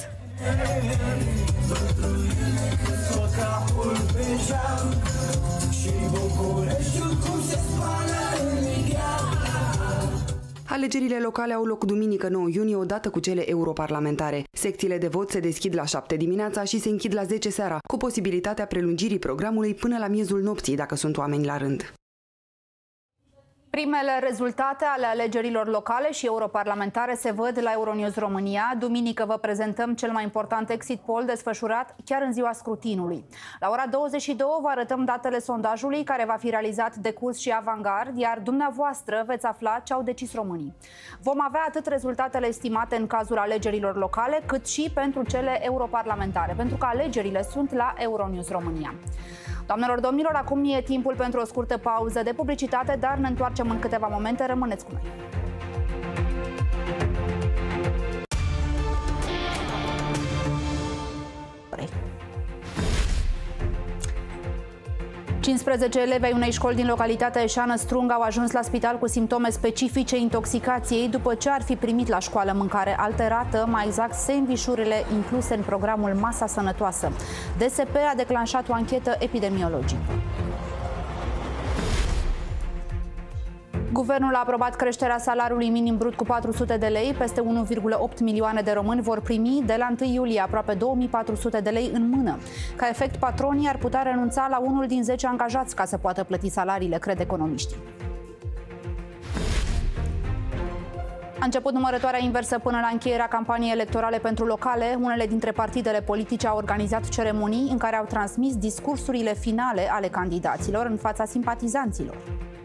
Speaker 2: Alegerile locale au loc duminică nouă iunie, odată cu cele europarlamentare. Secțiile de vot se deschid la șapte dimineața și se închid la zece seara, cu posibilitatea prelungirii programului până la miezul nopții, dacă sunt oameni la rând.
Speaker 1: Primele rezultate ale alegerilor locale și europarlamentare se văd la Euronews România. Duminică vă prezentăm cel mai important exit poll desfășurat chiar în ziua scrutinului. La ora douăzeci și două vă arătăm datele sondajului care va fi realizat de Curs și Avangard, iar dumneavoastră veți afla ce au decis românii. Vom avea atât rezultatele estimate în cazul alegerilor locale, cât și pentru cele europarlamentare, pentru că alegerile sunt la Euronews România. Doamnelor, domnilor, acum e timpul pentru o scurtă pauză de publicitate, dar ne întoarcem în câteva momente. Rămâneți cu noi! cincisprezece elevi ai unei școli din localitatea Eșană Strunga au ajuns la spital cu simptome specifice intoxicației după ce ar fi primit la școală mâncare alterată, mai exact sandvișurile incluse în programul Masa Sănătoasă. D S P a declanșat o anchetă epidemiologică. Guvernul a aprobat creșterea salariului minim brut cu patru sute de lei. Peste unu virgulă opt milioane de români vor primi de la întâi iulie aproape două mii patru sute de lei în mână. Ca efect, patronii ar putea renunța la unul din zece angajați ca să poată plăti salariile, cred economiștii. A început numărătoarea inversă până la încheierea campaniei electorale pentru locale. Unele dintre partidele politice au organizat ceremonii în care au transmis discursurile finale ale candidaților în fața simpatizanților.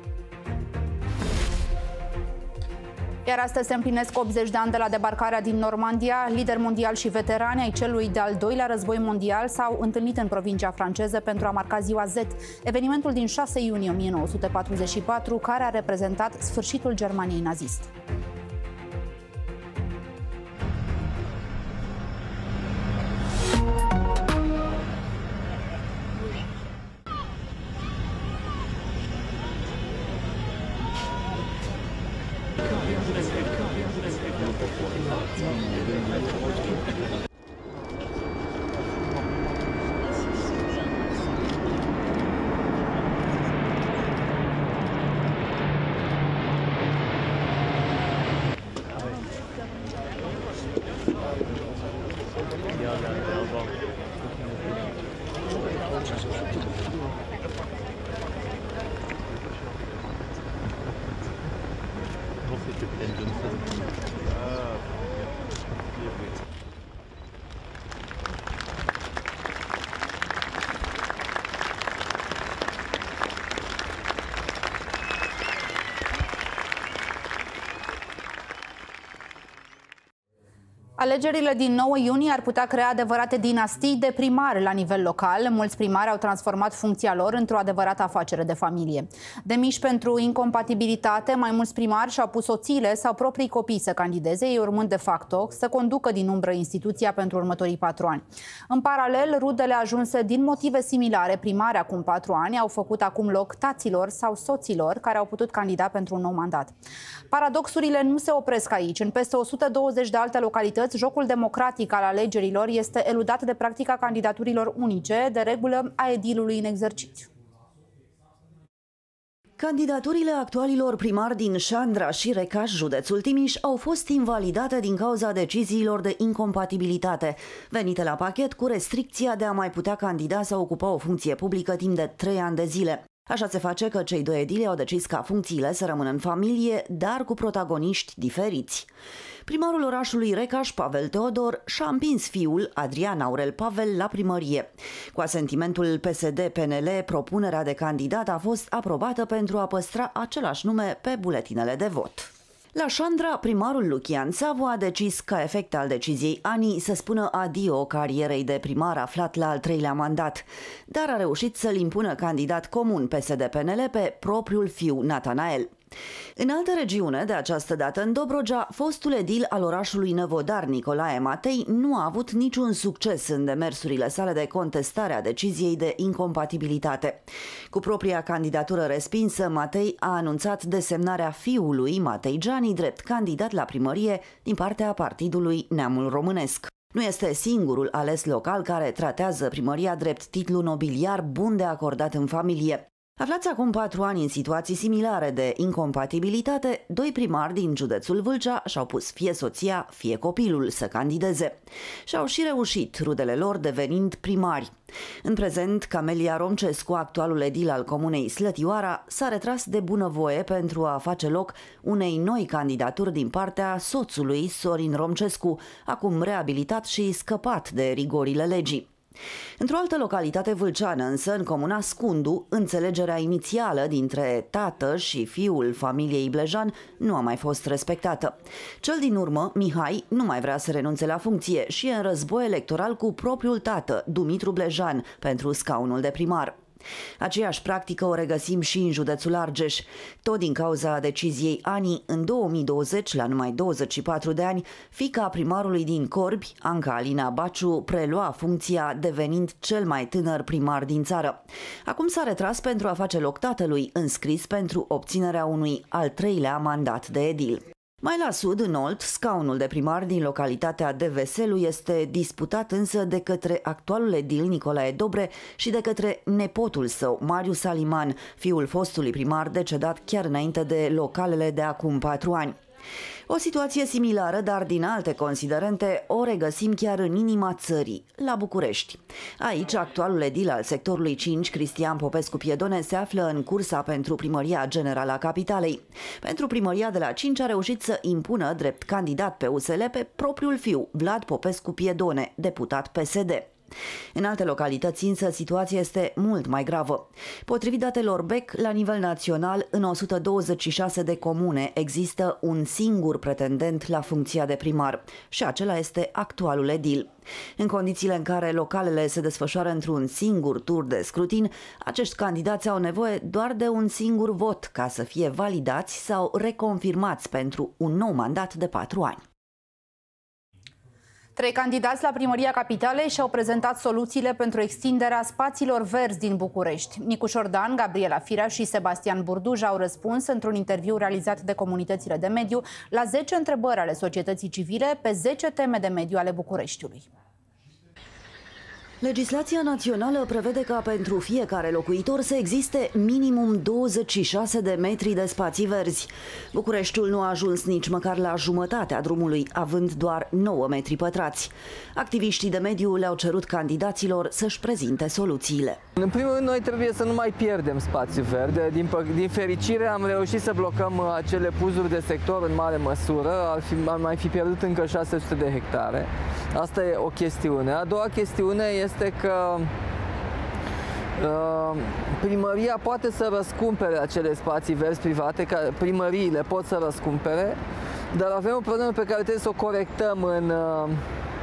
Speaker 1: Iar astăzi se împlinesc optzeci de ani de la debarcarea din Normandia. Lideri mondiali și veterani ai celui de-al doilea război mondial s-au întâlnit în provincia franceză pentru a marca ziua Z, evenimentul din șase iunie o mie nouă sute patruzeci și patru, care a reprezentat sfârșitul Germaniei naziste. Alegerile din nouă iunie ar putea crea adevărate dinastii de primari la nivel local. Mulți primari au transformat funcția lor într-o adevărată afacere de familie. Demiși pentru incompatibilitate, mai mulți primari și-au pus soțiile sau proprii copii să candideze, ei urmând de facto să conducă din umbră instituția pentru următorii patru ani. În paralel, rudele ajunse din motive similare primari acum patru ani au făcut acum loc taților sau soților care au putut candida pentru un nou mandat. Paradoxurile nu se opresc aici. În peste o sută douăzeci de alte localități, jocul democratic al alegerilor este eludat de practica candidaturilor unice, de regulă a edilului în exercițiu.
Speaker 3: Candidaturile actualilor primari din Șandra și Recaș, județul Timiș, au fost invalidate din cauza deciziilor de incompatibilitate, venite la pachet cu restricția de a mai putea candida sau ocupa o funcție publică timp de trei ani de zile. Așa se face că cei doi edili au decis ca funcțiile să rămână în familie, dar cu protagoniști diferiți. Primarul orașului Recaș, Pavel Teodor, și-a împins fiul, Adrian Aurel Pavel, la primărie. Cu asentimentul P S D P N L, propunerea de candidat a fost aprobată pentru a păstra același nume pe buletinele de vot. La Șandra, primarul Lucian Savu a decis, ca efect al deciziei Ani, să spună adio carierei de primar aflat la al treilea mandat, dar a reușit să-l impună candidat comun P S D P N L pe propriul fiu Natanael. În altă regiune, de această dată în Dobrogea, fostul edil al orașului Năvodar, Nicolae Matei, nu a avut niciun succes în demersurile sale de contestare a deciziei de incompatibilitate. Cu propria candidatură respinsă, Matei a anunțat desemnarea fiului, Matei Giani, drept candidat la primărie din partea partidului Neamul Românesc. Nu este singurul ales local care tratează primăria drept titlu nobiliar bun de acordat în familie. Aflați acum patru ani în situații similare de incompatibilitate, doi primari din județul Vâlcea și-au pus fie soția, fie copilul să candideze. Și-au și reușit, rudele lor devenind primari. În prezent, Camelia Romcescu, actualul edil al comunei Slătioara, s-a retras de bunăvoie pentru a face loc unei noi candidaturi din partea soțului Sorin Romcescu, acum reabilitat și scăpat de rigorile legii. Într-o altă localitate vâlceană, însă, în comuna Scundu, înțelegerea inițială dintre tată și fiul familiei Blejan nu a mai fost respectată. Cel din urmă, Mihai, nu mai vrea să renunțe la funcție și e în război electoral cu propriul tată, Dumitru Blejan, pentru scaunul de primar. Aceeași practică o regăsim și în județul Argeș. Tot din cauza deciziei Ani, în două mii douăzeci, la numai douăzeci și patru de ani, fiica primarului din Corbi, Anca Alina Baciu, prelua funcția, devenind cel mai tânăr primar din țară. Acum s-a retras pentru a face loc tatălui, înscris pentru obținerea unui al treilea mandat de edil. Mai la sud, în Olt, scaunul de primar din localitatea de Veselu este disputat însă de către actualul edil Nicolae Dobre și de către nepotul său, Marius Aliman, fiul fostului primar decedat chiar înainte de localele de acum patru ani. O situație similară, dar din alte considerente, o regăsim chiar în inima țării, la București. Aici, actualul edil al sectorului cinci, Cristian Popescu Piedone, se află în cursa pentru primăria generală a capitalei. Pentru primăria de la cinci a reușit să impună drept candidat pe U S L pe propriul fiu, Vlad Popescu Piedone, deputat P S D. În alte localități însă situația este mult mai gravă. Potrivit datelor B E C, la nivel național, în o sută douăzeci și șase de comune există un singur pretendent la funcția de primar și acela este actualul edil. În condițiile în care localele se desfășoară într-un singur tur de scrutin, acești candidați au nevoie doar de un singur vot ca să fie validați sau reconfirmați pentru un nou mandat de patru ani.
Speaker 1: Trei candidați la primăria capitalei și-au prezentat soluțiile pentru extinderea spațiilor verzi din București. Nicu Șordan, Gabriela Firea și Sebastian Burduj au răspuns într-un interviu realizat de comunitățile de mediu la zece întrebări ale societății civile pe zece teme de mediu ale Bucureștiului.
Speaker 3: Legislația națională prevede ca pentru fiecare locuitor să existe minimum douăzeci și șase de metri de spații verzi. Bucureștiul nu a ajuns nici măcar la jumătatea drumului, având doar nouă metri pătrați. Activiștii de mediu le-au cerut candidaților să-și prezinte soluțiile.
Speaker 24: În primul rând, noi trebuie să nu mai pierdem spațiu verde. Din, din fericire am reușit să blocăm acele puzuri de sector în mare măsură. Ar, fi, ar mai fi pierdut încă șase sute de hectare. Asta e o chestiune. A doua chestiune este că uh, primăria poate să răscumpere acele spații verzi private, că primăriile pot să răscumpere, dar avem o problemă pe care trebuie să o corectăm în, uh,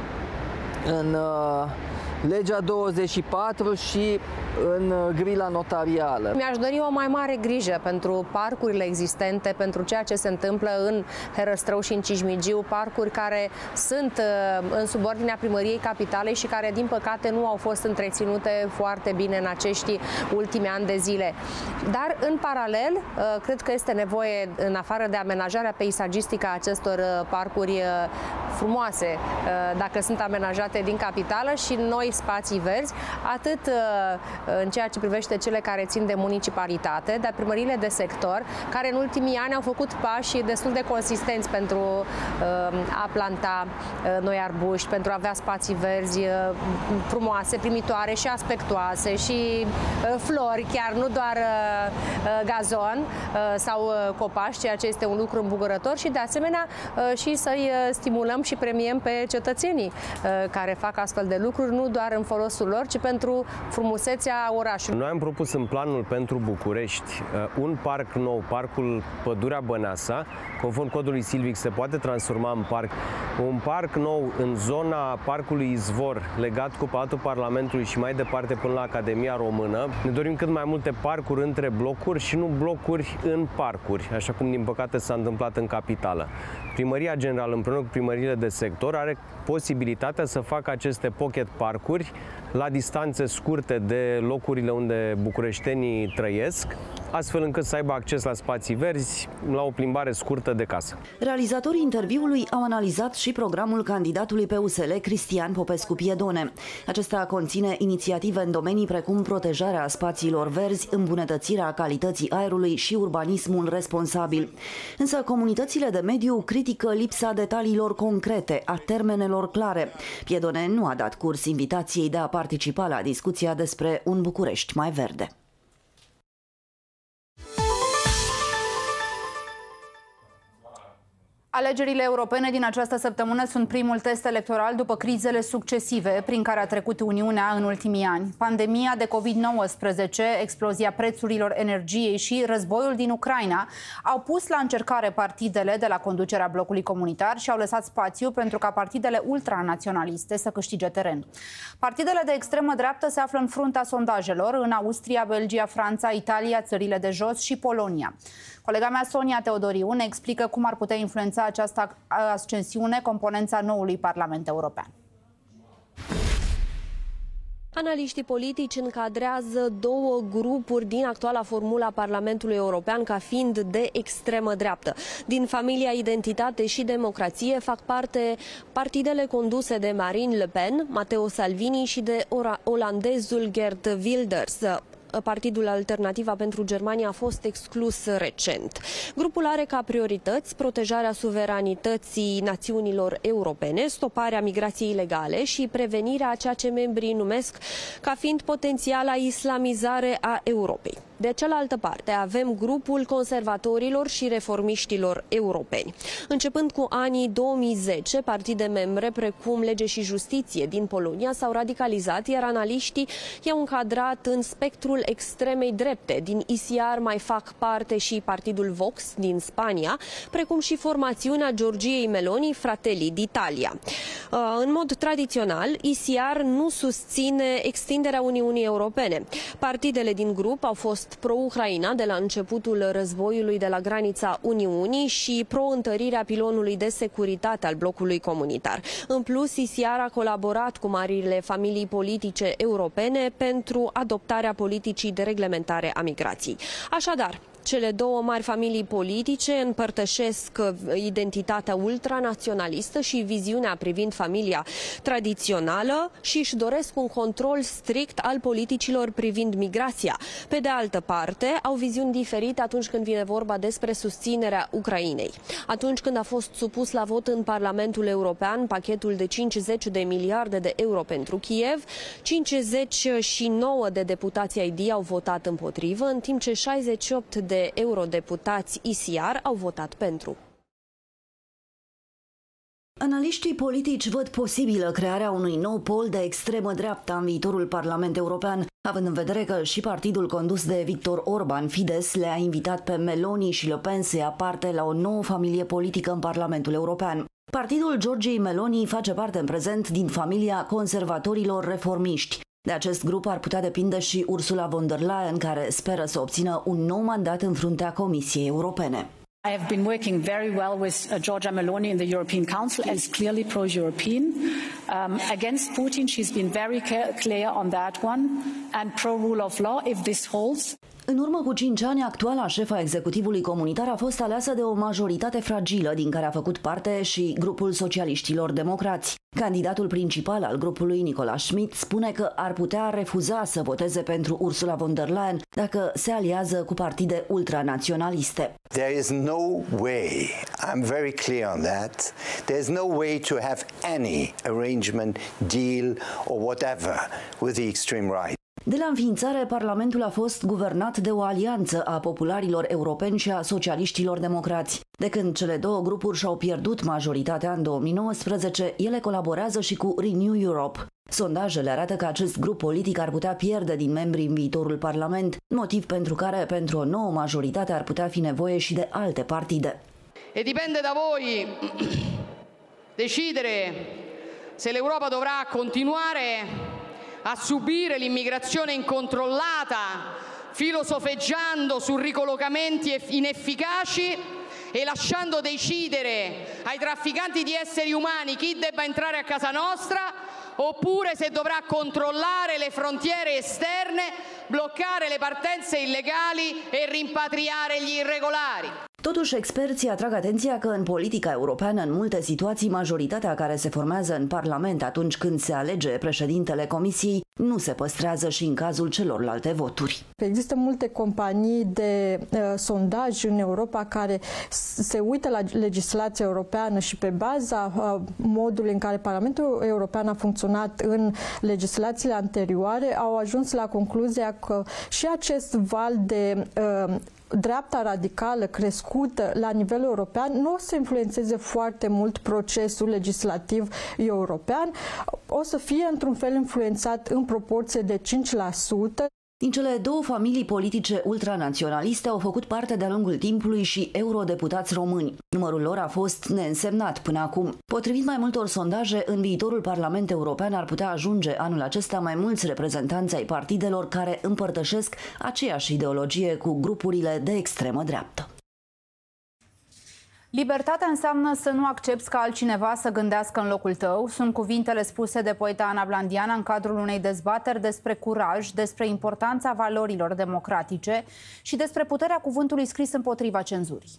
Speaker 24: în uh, legea douăzeci și patru și în grila notarială.
Speaker 26: Mi-aș dori o mai mare grijă pentru parcurile existente, pentru ceea ce se întâmplă în Herăstrău și în Cismigiu, parcuri care sunt în subordinea primăriei capitalei și care, din păcate, nu au fost întreținute foarte bine în acești ultimi ani de zile. Dar, în paralel, cred că este nevoie, în afară de amenajarea peisagistică a acestor parcuri frumoase, dacă sunt amenajate din capitală, și noi spații verzi, atât în ceea ce privește cele care țin de municipalitate, dar primăriile de sector, care în ultimii ani au făcut pași destul de consistenți pentru a planta noi arbuști, pentru a avea spații verzi frumoase, primitoare și aspectoase și flori, chiar nu doar gazon sau copaci, ceea ce este un lucru îmbucurător, și de asemenea și să-i stimulăm și premiem pe cetățenii care fac astfel de lucruri, nu doar în folosul lor, ci pentru frumusețea orașului.
Speaker 4: Noi am propus în planul pentru București un parc nou, parcul Pădurea Băneasa, conform codului silvic se poate transforma în parc. Un parc nou în zona parcului Izvor, legat cu Palatul Parlamentului și mai departe până la Academia Română. Ne dorim cât mai multe parcuri între blocuri și nu blocuri în parcuri, așa cum din păcate s-a întâmplat în capitală. Primăria Generală împreună cu primăriile de sector are posibilitatea să facă aceste pocket parcuri la distanțe scurte de locurile unde bucureștenii trăiesc, astfel încât să aibă acces la spații verzi, la o plimbare scurtă de casă.
Speaker 3: Realizatorii interviului au analizat și programul candidatului pe U S L, Cristian Popescu Piedone. Acesta conține inițiative în domenii precum protejarea spațiilor verzi, îmbunătățirea calității aerului și urbanismul responsabil. Însă comunitățile de mediu critică lipsa detaliilor concrete, a termenelor clare. Piedone nu a dat curs invitației de a participa la discuția despre un București mai verde.
Speaker 1: Alegerile europene din această săptămână sunt primul test electoral după crizele succesive prin care a trecut Uniunea în ultimii ani. Pandemia de COVID nouăsprezece, explozia prețurilor energiei și războiul din Ucraina au pus la încercare partidele de la conducerea blocului comunitar și au lăsat spațiu pentru ca partidele ultranaționaliste să câștige teren. Partidele de extremă dreaptă se află în fruntea sondajelor în Austria, Belgia, Franța, Italia, țările de jos și Polonia. Colega mea Sonia Teodoriu ne explică cum ar putea influența această ascensiune componența noului Parlament European.
Speaker 7: Analiștii politici încadrează două grupuri din actuala formulă a Parlamentului European ca fiind de extremă dreaptă. Din familia Identitate și Democrație fac parte partidele conduse de Marine Le Pen, Matteo Salvini și de olandezul Geert Wilders. Partidul Alternativa pentru Germania a fost exclus recent. Grupul are ca priorități protejarea suveranității națiunilor europene, stoparea migrației ilegale și prevenirea a ceea ce membrii numesc ca fiind potențiala islamizare a Europei. De cealaltă parte, avem grupul conservatorilor și reformiștilor europeni. Începând cu anii două mii zece, partide membre precum Lege și Justiție din Polonia s-au radicalizat, iar analiștii i-au încadrat în spectrul extremei drepte. Din I C R mai fac parte și partidul Vox din Spania, precum și formațiunea Giorgiei Meloni, Fratelli d'Italia. În mod tradițional, I C R nu susține extinderea Uniunii Europene. Partidele din grup au fost pro-Ucraina de la începutul războiului de la granița Uniunii și pro-întărirea pilonului de securitate al blocului comunitar. În plus, I C R a colaborat cu marile familii politice europene pentru adoptarea politicii de reglementare a migrației. Așadar, cele două mari familii politice împărtășesc identitatea ultranaționalistă și viziunea privind familia tradițională și își doresc un control strict al politicilor privind migrația. Pe de altă parte, au viziuni diferite atunci când vine vorba despre susținerea Ucrainei. Atunci când a fost supus la vot în Parlamentul European pachetul de cincizeci de miliarde de euro pentru Kiev, cincizeci și nouă de deputați I D au votat împotrivă, în timp ce șaizeci și opt de eurodeputați I C R au votat pentru.
Speaker 3: Analiștii politici văd posibilă crearea unui nou pol de extremă dreaptă în viitorul Parlament European, având în vedere că și partidul condus de Viktor Orban, Fidesz, le-a invitat pe Meloni și Le Pen să ia parte la o nouă familie politică în Parlamentul European. Partidul Giorgiei Meloni face parte în prezent din familia conservatorilor reformiști. De acest grup ar putea depinde și Ursula von der Leyen, care speră să obțină un nou mandat în fruntea Comisiei Europene.
Speaker 8: I have been working very well with uh, Giorgia Meloni in the European Council as clearly pro-European. Um, against Putin, she's been very clear on that one, and pro-rule of law, if this holds.
Speaker 3: În urmă cu cinci ani, actuala șefa executivului comunitar a fost aleasă de o majoritate fragilă, din care a făcut parte și grupul socialiștilor democrați. Candidatul principal al grupului, Nicola Schmidt, spune că ar putea refuza să voteze pentru Ursula von der Leyen dacă se aliază cu partide ultranaționaliste.
Speaker 10: There is no way, I'm very clear on that, there is no way to have any arrangement, deal or whatever with the extreme right.
Speaker 3: De la înființare, Parlamentul a fost guvernat de o alianță a popularilor europeni și a socialiștilor democrați. De când cele două grupuri și-au pierdut majoritatea în două mii nouăsprezece, ele colaborează și cu Renew Europe. Sondajele arată că acest grup politic ar putea pierde din membrii în viitorul Parlament, motiv pentru care, pentru o nouă majoritate, ar putea fi nevoie și de alte partide.
Speaker 11: E dipende da voi decidere se l'Europa dovrà continuare a subire l'immigrazione incontrollata, filosofeggiando su ricollocamenti inefficaci e lasciando decidere ai trafficanti di esseri umani chi debba entrare a casa nostra, oppure se dovrà controllare le frontiere esterne, bloccare le partenze illegali e rimpatriare gli irregolari.
Speaker 3: Totuși, experții atrag atenția că în politica europeană, în multe situații, majoritatea care se formează în Parlament atunci când se alege președintele Comisiei nu se păstrează și în cazul celorlalte voturi.
Speaker 21: Există multe companii de uh, sondaj în Europa care se uită la legislația europeană și pe baza uh, modului în care Parlamentul European a funcționat în legislațiile anterioare au ajuns la concluzia că și acest val de uh, dreapta radicală crescută la nivel european nu o să influențeze foarte mult procesul legislativ european, o să fie într-un fel influențat în proporție de cinci la sută.
Speaker 3: Din cele două familii politice ultranaționaliste au făcut parte de-a lungul timpului și eurodeputați români. Numărul lor a fost neînsemnat până acum. Potrivit mai multor sondaje, în viitorul Parlament European ar putea ajunge anul acesta mai mulți reprezentanți ai partidelor care împărtășesc aceeași ideologie cu grupurile de extremă dreaptă.
Speaker 1: Libertatea înseamnă să nu accepți ca altcineva să gândească în locul tău. Sunt cuvintele spuse de poeta Ana Blandiana în cadrul unei dezbateri despre curaj, despre importanța valorilor democratice și despre puterea cuvântului scris împotriva cenzurii.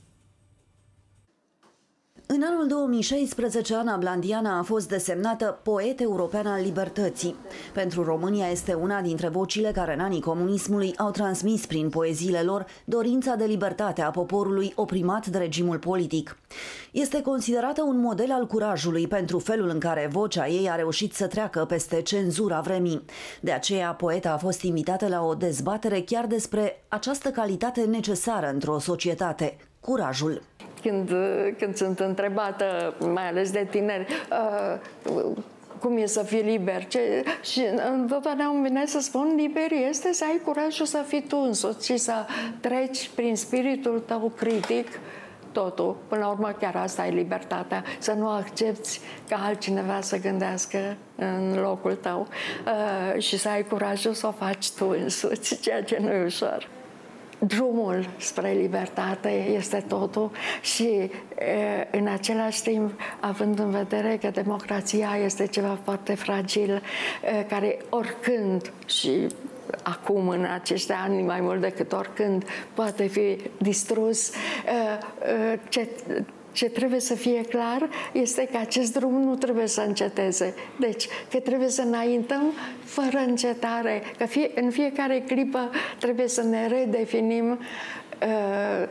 Speaker 3: În anul două mii șaisprezece, Ana Blandiana a fost desemnată poet european al libertății. Pentru România este una dintre vocile care în anii comunismului au transmis prin poeziile lor dorința de libertate a poporului oprimat de regimul politic. Este considerată un model al curajului pentru felul în care vocea ei a reușit să treacă peste cenzura vremii. De aceea, poeta a fost invitată la o dezbatere chiar despre această calitate necesară într-o societate, curajul.
Speaker 12: Când, când sunt întrebată, mai ales de tineri, uh, cum e să fii liber? Ce... Și întotdeauna îmi vine să spun, liber este să ai curajul să fii tu însuți și să treci prin spiritul tău critic totul. Până la urmă, chiar asta e libertatea, să nu accepti ca altcineva să gândească în locul tău uh, și să ai curajul să o faci tu însuți, ceea ce nu e ușor. Drumul spre libertate este totul și în același timp, având în vedere că democrația este ceva foarte fragil, care oricând și acum în acești ani mai mult decât oricând poate fi distrus, ce Ce trebuie să fie clar este că acest drum nu trebuie să înceteze. Deci, că trebuie să înaintăm fără încetare, că fie, în fiecare clipă trebuie să ne redefinim uh,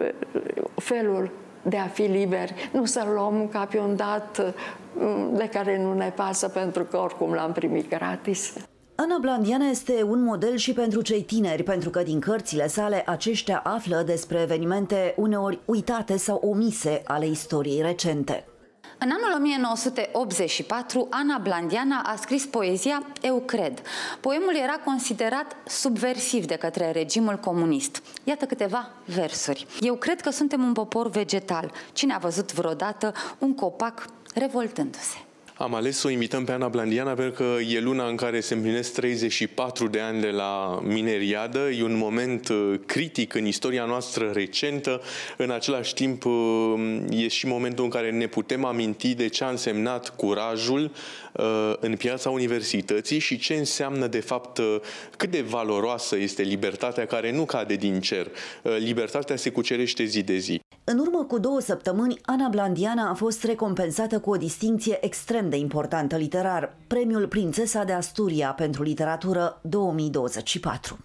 Speaker 12: felul de a fi liberi, nu să luăm ca pe un dat de care nu ne pasă pentru că oricum l-am primit gratis.
Speaker 3: Ana Blandiana este un model și pentru cei tineri, pentru că din cărțile sale aceștia află despre evenimente uneori uitate sau omise ale istoriei recente.
Speaker 13: În anul o mie nouă sute optzeci și patru, Ana Blandiana a scris poezia Eu cred. Poemul era considerat subversiv de către regimul comunist. Iată câteva versuri. Eu cred că suntem un popor vegetal. Cine a văzut vreodată un copac revoltându-se?
Speaker 14: Am ales să o invităm pe Ana Blandiana pentru că e luna în care se împlinesc treizeci și patru de ani de la mineriadă. E un moment critic în istoria noastră recentă. În același timp e și momentul în care ne putem aminti de ce a însemnat curajul în piața universității și ce înseamnă de fapt cât de valoroasă este libertatea care nu cade din cer. Libertatea se cucerește zi de zi.
Speaker 3: În urmă cu două săptămâni, Ana Blandiana a fost recompensată cu o distincție extrem de importantă literar, premiul Prințesa de Asturia pentru literatură două mii douăzeci și patru.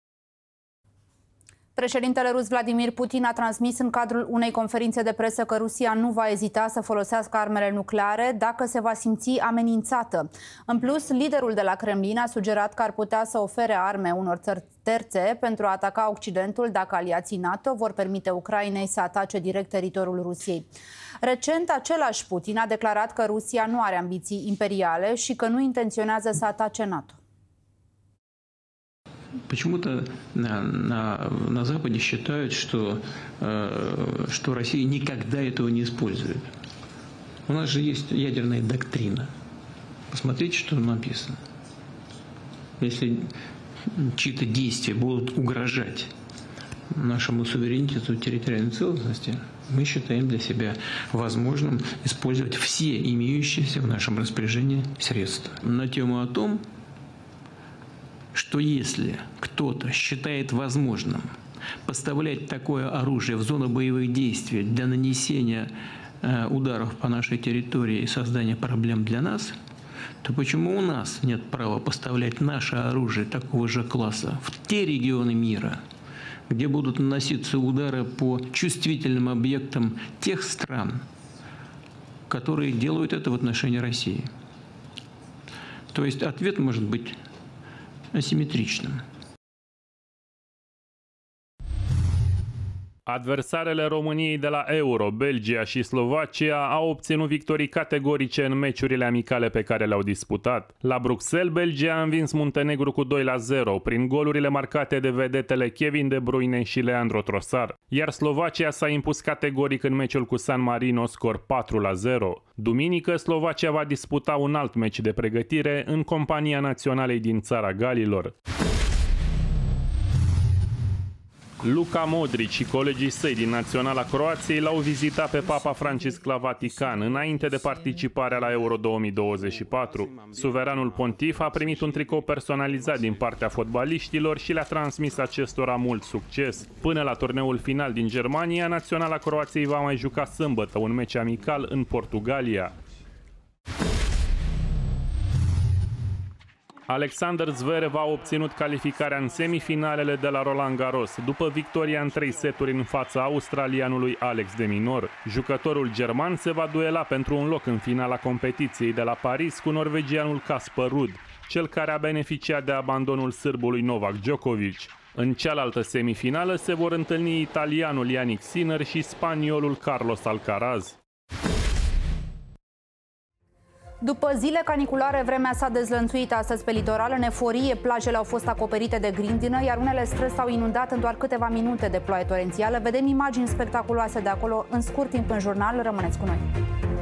Speaker 1: Președintele rus Vladimir Putin a transmis în cadrul unei conferințe de presă că Rusia nu va ezita să folosească armele nucleare dacă se va simți amenințată. În plus, liderul de la Kremlin a sugerat că ar putea să ofere arme unor țări terțe pentru a ataca Occidentul dacă aliații NATO vor permite Ucrainei să atace direct teritoriul Rusiei. Recent, același Putin a declarat că Rusia nu are ambiții imperiale și că nu intenționează să atace NATO.
Speaker 15: Почему-то на, на, на Западе считают, что, э, что Россия никогда этого не использует. У нас же есть ядерная доктрина. Посмотрите, что написано. Если чьи-то действия будут угрожать нашему суверенитету и территориальной целостности, мы считаем для себя возможным использовать все имеющиеся в нашем распоряжении средства. На тему о том, что если кто-то считает возможным поставлять такое оружие в зону боевых действий для нанесения э, ударов по нашей территории и создания проблем для нас, то почему у нас нет права поставлять наше оружие такого же класса в те регионы мира, где будут наноситься удары по чувствительным объектам тех стран, которые делают это в отношении России? То есть ответ может быть асимметричным.
Speaker 9: Adversarele României de la Euro, Belgia și Slovacia au obținut victorii categorice în meciurile amicale pe care le-au disputat. La Bruxelles, Belgia a învins Muntenegru cu doi la zero prin golurile marcate de vedetele Kevin De Bruyne și Leandro Trossard, iar Slovacia s-a impus categoric în meciul cu San Marino, scor patru la zero. Duminică, Slovacia va disputa un alt meci de pregătire în compania naționalei din Țara Galilor. Luka Modric și colegii săi din Naționala Croației l-au vizitat pe Papa Francisc la Vatican înainte de participarea la Euro două mii douăzeci și patru. Suveranul pontif a primit un tricou personalizat din partea fotbaliștilor și le-a transmis acestora mult succes. Până la turneul final din Germania, Naționala Croației va mai juca sâmbătă un meci amical în Portugalia. Alexander Zverev a obținut calificarea în semifinalele de la Roland Garros, după victoria în trei seturi în fața australianului Alex de Minaur. Jucătorul german se va duela pentru un loc în finala competiției de la Paris cu norvegianul Casper Ruud, cel care a beneficiat de abandonul sârbului Novak Djokovic. În cealaltă semifinală se vor întâlni italianul Yannick Sinner și spaniolul Carlos Alcaraz.
Speaker 1: După zile caniculare, vremea s-a dezlănțuit astăzi pe litoral. În eforie, plajele au fost acoperite de grindină, iar unele străzi s-au inundat în doar câteva minute de ploaie torențială. Vedem imagini spectaculoase de acolo în scurt timp în jurnal. Rămâneți cu noi!